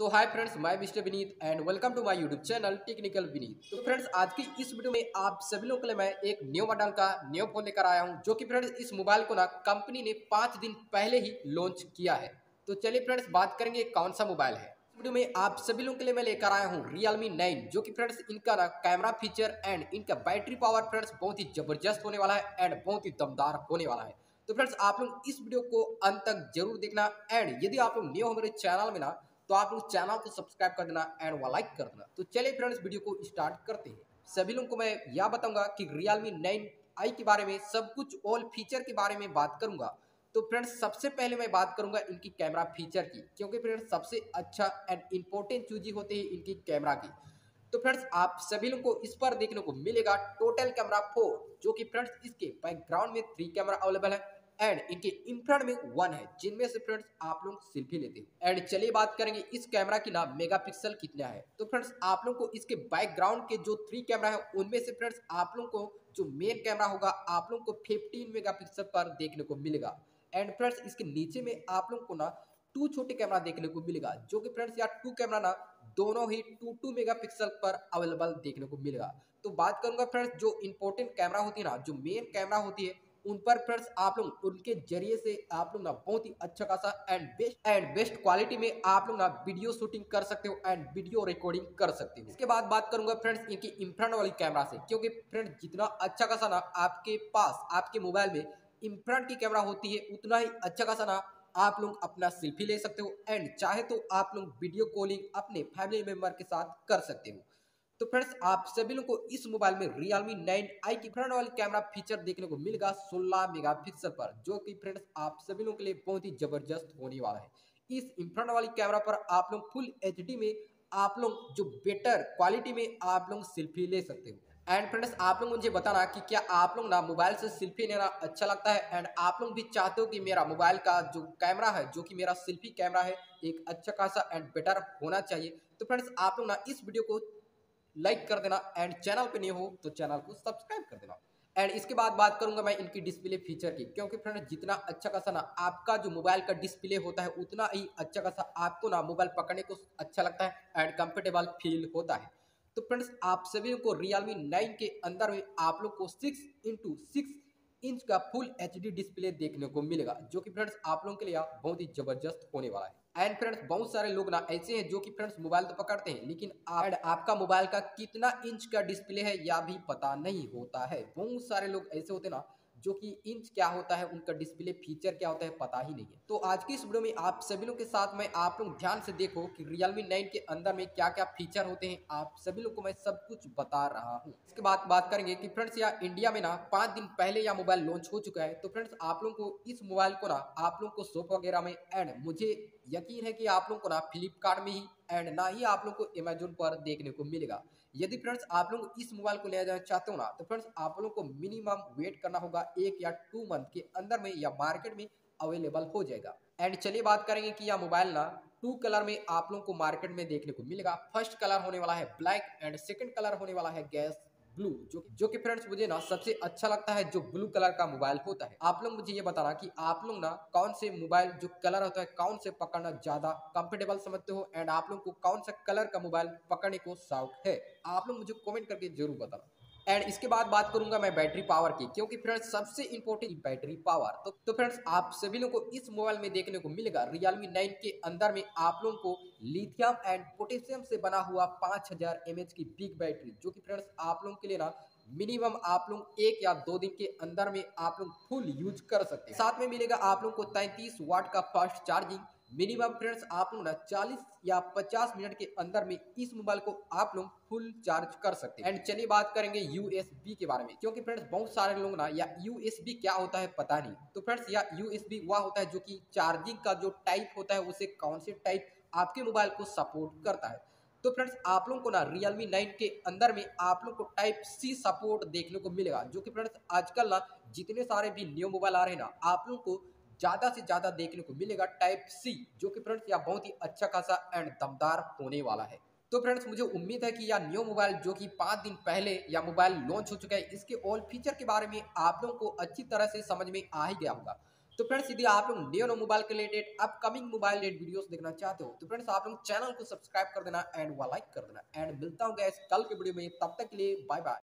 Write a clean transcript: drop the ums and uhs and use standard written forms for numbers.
तो hi friends, मैं mister Vineet and welcome to my YouTube channel Technical Vineet. तो friends, आज की इस वीडियो में आप सभी लोगों के लिए मैं एक न्यू मॉडल का न्यू फोन लेकर आया हूं, जो कि फ्रेंड्स इस मोबाइल को ना कंपनी ने 5 दिन पहले ही लॉन्च किया है। तो चलिए फ्रेंड्स, बात करेंगे कौन सा मोबाइल है। इस वीडियो में आप सभी लोगों के लिए मैं लेकर आया हूँ Realme 9, जो कि फ्रेंड्स इनका ना कैमरा फीचर एंड इनका बैटरी पावर फ्रेंड्स बहुत ही जबरदस्त होने वाला है एंड बहुत ही दमदार होने वाला है। तो फ्रेंड्स, आप लोग इस वीडियो को अंत तक जरूर देखना एंड यदि आप लोग न्यू हो मेरे चैनल में ना, तो आप लोग चैनल को सब्सक्राइब कर देना एंड लाइक कर देना। तो चलिए फ्रेंड्स, वीडियो को स्टार्ट करते हैं। सभी लोगों को मैं यह बताऊंगा कि Realme 9i के बारे में सब कुछ ऑल फीचर के बारे में बात करूंगा। तो फ्रेंड्स, सबसे पहले मैं बात करूंगा इनकी कैमरा फीचर की, क्योंकि फ्रेंड्स सबसे अच्छा एंड इम्पोर्टेंट चीज ही होती है इनकी कैमरा की। तो फ्रेंड्स, आप सभी लोगों को इस पर देखने को मिलेगा टोटल कैमरा 4, जो कि फ्रेंड्स इसके बैकग्राउंड में 3 कैमरा अवेलेबल है एंड इनके इनफ्रंट में 1 है, जिनमें से फ्रेंड्स आप लोग सेल्फी लेते हैं। एंड चलिए बात करेंगे इस कैमरा की ना मेगापिक्सल कितना है। तो फ्रेंड्स, आप लोग को इसके बैकग्राउंड के जो 3 कैमरा है उनमें से फ्रेंड्स आप लोग को जो मेन कैमरा होगा आप लोग को 15 मेगापिक्सल पर देखने को मिलेगा। एंड फ्रेंड्स, इसके नीचे में आप लोग को ना 2 छोटे कैमरा देखने को मिलेगा, जो कि फ्रेंड्स यार 2 कैमरा ना दोनों ही 2 मेगापिक्सल पर अवेलेबल देखने को मिलेगा। तो बात करूंगा फ्रेंड्स, जो इंपॉर्टेंट कैमरा होती है ना, जो मेन कैमरा होती है, उन पर फ्रेंड्स आप लोग उनके जरिए से आप लोग ना बहुत ही अच्छा खासा एंड बेस्ट क्वालिटी में आप लोग ना वीडियो शूटिंग कर सकते हो एंड वीडियो रिकॉर्डिंग कर सकते हो। इसके बाद बात करूंगा फ्रेंड्स इनकी इनफ्रंट वाली कैमरा से, क्योंकि फ्रेंड्स जितना अच्छा खासा ना आपके पास आपके मोबाइल में इनफ्रंट की कैमरा होती है, उतना ही अच्छा खासा ना आप लोग अपना सेल्फी ले सकते हो एंड चाहे तो आप लोग वीडियो कॉलिंग अपने फैमिली मेंबर के साथ कर सकते हो। तो फ्रेंड्स, आप सभी लोगों को इस मोबाइल में Realme 9i की फ्रंट वाली कैमरा फीचर देखने को मिलेगा 16 मेगापिक्सल पर, जो कि फ्रेंड्स आप सभी लोगों के लिए बहुत ही जबरदस्त होने वाला है। इस फ्रंट वाली कैमरा पर आप लोग फुल एचडी में आप लोग जो बेटर क्वालिटी में आप लोग सेल्फी ले सकते हो। एंड फ्रेंड्स, आप लोग मुझे बताना कि क्या आप लोग ना मोबाइल से सेल्फी लेना अच्छा लगता है एंड आप लोग भी चाहते हो कि मेरा मोबाइल का जो कैमरा है, जो कि मेरा सेल्फी कैमरा है, एक अच्छा खासा एंड बेटर होना चाहिए। तो फ्रेंड्स, आप लोग ना इस वीडियो को लाइक कर देना एंड चैनल पे नहीं हो तो चैनल को सब्सक्राइब कर देना। एंड इसके बाद बात करूंगा मैं इनकी डिस्प्ले फीचर की, क्योंकि फ्रेंड्स जितना अच्छा खासा ना आपका जो मोबाइल का डिस्प्ले होता है, उतना ही अच्छा खासा आपको ना मोबाइल पकड़ने को अच्छा लगता है एंड कंफर्टेबल फील होता है। तो फ्रेंड्स, आप सभी को Realme 9 के अंदर में आप लोग को 6x6 इंच का फुल एचडी डिस्प्ले देखने को मिलेगा, जो कि फ्रेंड्स आप लोगों के लिए बहुत ही जबरदस्त होने वाला है। एंड फ्रेंड्स, बहुत सारे लोग ना ऐसे हैं जो कि फ्रेंड्स मोबाइल तो पकड़ते हैं, लेकिन आपका मोबाइल का कितना इंच का डिस्प्ले है या भी पता नहीं होता है। बहुत सारे लोग ऐसे होते ना जो कि इंच क्या होता है, उनका डिस्प्ले फीचर क्या होता है पता ही नहीं है। तो आज की इस वीडियो में आप सभी लोग के साथ में आप लोग ध्यान से देखो कि Realme 9 के अंदर में क्या क्या फीचर होते हैं, आप सभी लोग को मैं सब कुछ बता रहा हूँ। इसके बाद बात करेंगे कि फ्रेंड्स या इंडिया में ना 5 दिन पहले यह मोबाइल लॉन्च हो चुका है। तो फ्रेंड्स, आप लोग को इस मोबाइल को ना आप लोग को शॉप वगैरह में एंड मुझे यकीन है कि आप लोग को ना फ्लिपकार्ट में ही एंड ना ही आप लोग को अमेजोन पर देखने को मिलेगा। यदि फ्रेंड्स आप लोग इस मोबाइल को ले जाना चाहते हो ना, तो फ्रेंड्स आप लोग को मिनिमम वेट करना होगा 1 या 2 मंथ के अंदर में या मार्केट में अवेलेबल हो जाएगा। एंड चलिए बात करेंगे कि यह मोबाइल ना 2 कलर में आप लोग को मार्केट में देखने को मिलेगा। फर्स्ट कलर होने वाला है ब्लैक एंड सेकंड कलर होने वाला है गैस ब्लू, जो कि फ्रेंड्स मुझे ना सबसे अच्छा लगता है जो ब्लू कलर का मोबाइल होता है। आप लोग मुझे ये बताना कि आप लोग ना कौन से मोबाइल जो कलर होता है कौन से पकड़ना ज्यादा कंफर्टेबल समझते हो एंड आप लोग को कौन सा कलर का मोबाइल पकड़ने को शौक है, आप लोग मुझे कमेंट करके जरूर बताना। एंड इसके बाद बात करूंगा मैं बैटरी पावर की, क्योंकि फ्रेंड्स सबसे इंपॉर्टेंट बैटरी पावर। तो फ्रेंड्स, आप सभी लोगों को इस मोबाइल में देखने को मिलेगा Realme 9 के अंदर में आप लोगों को लिथियम एंड पोटेशियम से बना हुआ 5000 mAh की बिग बैटरी, जो कि फ्रेंड्स आप लोगों के लिए ना मिनिमम आप लोग 1 या 2 दिन के अंदर में आप लोग फुल यूज कर सकते हैं। साथ में मिलेगा आप लोग को 33 वाट का फास्ट चार्जिंग। मिनिमम फ्रेंड्स आप लोग ना 40 या 50 मिनट के अंदर में इस मोबाइल को आप लोग फुल चार्ज कर सकते हैं। एंड चलिए बात करेंगे यूएसबी के बारे में, क्योंकि फ्रेंड्स बहुत सारे लोग ना या यूएसबी क्या होता है पता नहीं। तो फ्रेंड्स या यूएसबी वह होता है जो कि चार्जिंग का जो टाइप होता है उसे कौन से टाइप आपके मोबाइल को सपोर्ट करता है। तो फ्रेंड्स आप लोग को ना Realme 9 के अंदर में आप लोग को टाइप सी सपोर्ट देखने को मिलेगा, जो कि फ्रेंड्स आजकल ना जितने सारे भी न्यू मोबाइल आ रहे हैं ना, आप लोग को ज्यादा से ज्यादा देखने को मिलेगा टाइप सी, जो कि फ्रेंड्स यह बहुत ही अच्छा खासा एंड दमदार होने वाला है। तो फ्रेंड्स मुझे उम्मीद है कि यह न्यू मोबाइल जो कि 5 दिन पहले यह मोबाइल लॉन्च हो चुका है, इसके ऑल फीचर के बारे में आप लोगों को अच्छी तरह से समझ में आ ही गया होगा। तो फ्रेंड्स यदि आप लोग न्यू मोबाइल के related upcoming mobile rate videos देखना चाहते हो तो फ्रेंड्स आप लोग चैनल को सब्सक्राइब कर देना एंड लाइक कर देना। एंड मिलता हूँ गैस कल के वीडियो में, तब तक के लिए बाय बाय।